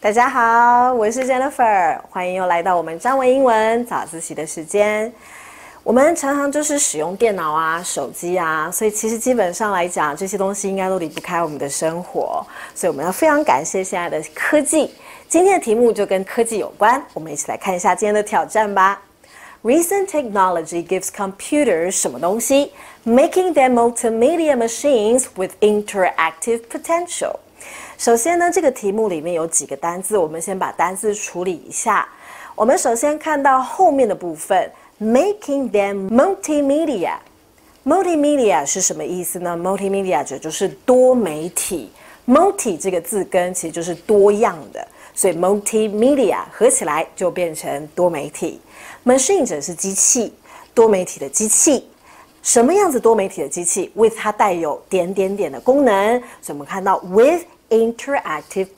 大家好，我是 Jennifer， 欢迎又来到我们张文英文早自习的时间。我们常常就是使用电脑啊、手机啊，所以其实基本上来讲，这些东西应该都离不开我们的生活。所以我们要非常感谢现在的科技。今天的题目就跟科技有关，我们一起来看一下今天的挑战吧。Recent technology gives computers 什么东西 ，making them multimedia machines with interactive potential。首先呢，这个题目里面有几个单字，我们先把单字处理一下。我们首先看到后面的部分 ，making them multimedia。multimedia 是什么意思呢 ？multimedia 就是多媒体。multi 这个字根其实就是多样的，所以 multimedia 合起来就变成多媒体。machine 指的是机器，多媒体的机器。什么样子多媒体的机器 ？with 它带有点的功能，所以我们看到 with interactive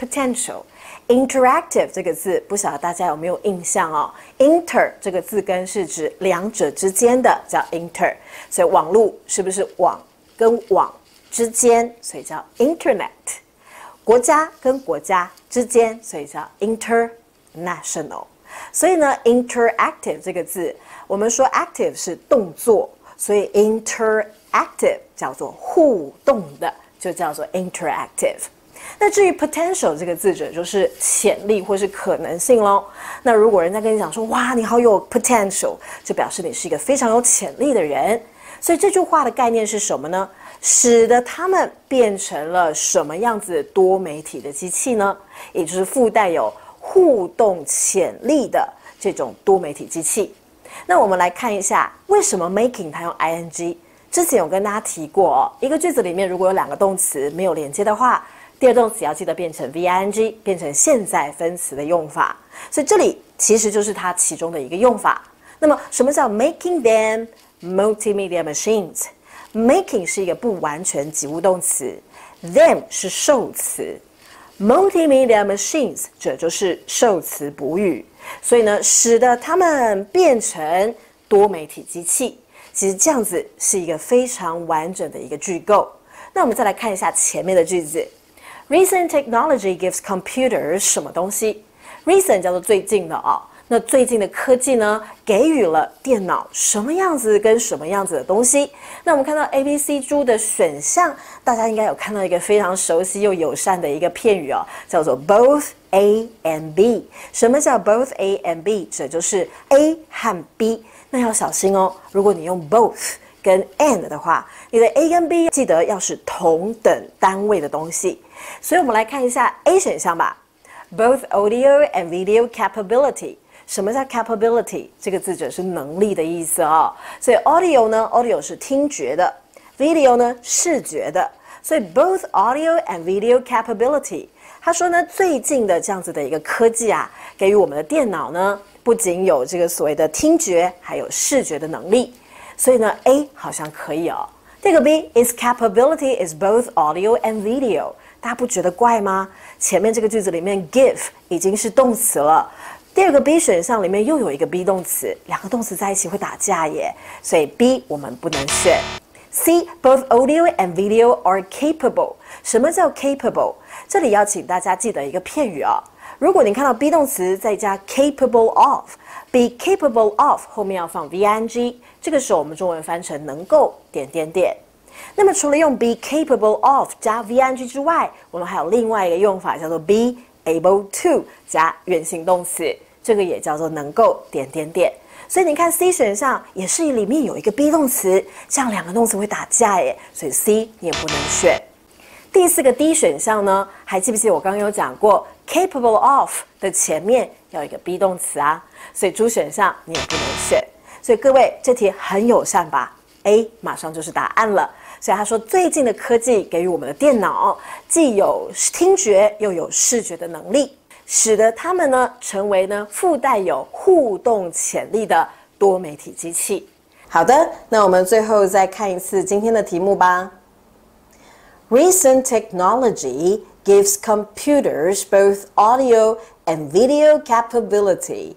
potential。interactive 这个字，不晓得大家有没有印象哦 ？inter 这个字根是指两者之间的，叫 inter， 所以网络是不是网跟网之间，所以叫 internet。国家跟国家之间，所以叫 international。所以呢 ，interactive 这个字，我们说 active 是动作，所以 interactive 叫做互动的，就叫做 interactive。那至于 potential 这个字指就是潜力或是可能性咯。那如果人家跟你讲说，哇，你好有 potential， 就表示你是一个非常有潜力的人。所以这句话的概念是什么呢？使得他们变成了什么样子多媒体的机器呢？也就是附带有互动潜力的这种多媒体机器。那我们来看一下，为什么 making 它用 ing？ 之前有跟大家提过哦，一个句子里面如果有两个动词没有连接的话，第二动词要记得变成 VING， 变成现在分词的用法。所以这里其实就是它其中的一个用法。那么什么叫 making them multimedia machines？Making 是一个不完全及物动词 ，them 是受词 ，multimedia machines 这就是受词补语，所以呢，使得它们变成多媒体机器。其实这样子是一个非常完整的一个句构。那我们再来看一下前面的句子 ，Recent technology gives computers 什么东西 ？Recent 叫做最近的哦。那最近的科技呢，给予了电脑什么样子跟什么样子的东西？那我们看到 A、B、C 猪的选项，大家应该有看到一个非常熟悉又友善的一个片语哦，叫做 both A and B。什么叫 both A and B？ 这就是 A 和 B。那要小心哦，如果你用 both 跟 and 的话，你的 A 跟 B 记得要是同等单位的东西。所以我们来看一下 A 选项吧 ，both audio and video capability。什么叫 capability？ 这个字指的是能力的意思哦。所以 audio 呢 ，audio 是听觉的 ，video 呢视觉的。所以 both audio and video capability， 他说呢，最近的这样子的一个科技啊，给予我们的电脑呢，不仅有这个所谓的听觉，还有视觉的能力。所以呢 ，A 好像可以哦。这个 B is capability is both audio and video， 大家不觉得怪吗？前面这个句子里面 give 已经是动词了。第二个 B 选项里面又有一个 be 动词，两个动词在一起会打架耶，所以 B 我们不能选。C both audio and video are capable。什么叫 capable？ 这里要请大家记得一个片语哦。如果你看到 be 动词再加 capable of，be capable of 后面要放 VING， 这个时候我们中文翻成能够……那么除了用 be capable of 加 VING 之外，我们还有另外一个用法叫做 be able to 加原形动词。这个也叫做能够……所以你看 C 选项也是里面有一个 be 动词，这样两个动词会打架耶，所以 C 你也不能选。第四个 D 选项呢，还记不记得我刚刚有讲过 capable of 的前面要一个 be 动词啊，所以 D 选项你也不能选。所以各位这题很友善吧 ？A 马上就是答案了。所以他说最近的科技给予我们的电脑既有听觉又有视觉的能力，使得它们呢成为呢附带有互动潜力的多媒体机器。好的，那我们最后再看一次今天的题目吧。Recent technology gives computers both audio and video capability,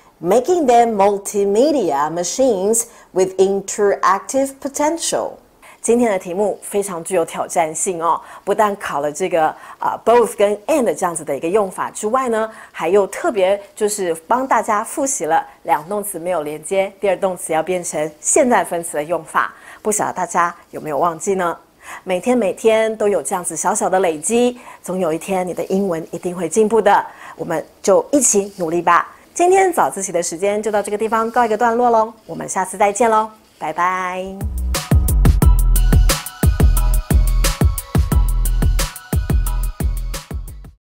making them multimedia machines with interactive potential. 今天的题目非常具有挑战性哦，不但考了这个both 跟 and 这样子的一个用法之外呢，还又特别就是帮大家复习了两动词没有连接，第二动词要变成现在分词的用法。不晓得大家有没有忘记呢？每天都有这样子小小的累积，总有一天你的英文一定会进步的。我们就一起努力吧。今天早自习的时间就到这个地方告一个段落喽，我们下次再见喽，拜拜。